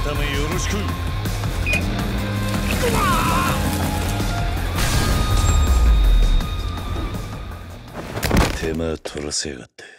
改めよろしく。手間取らせやがって。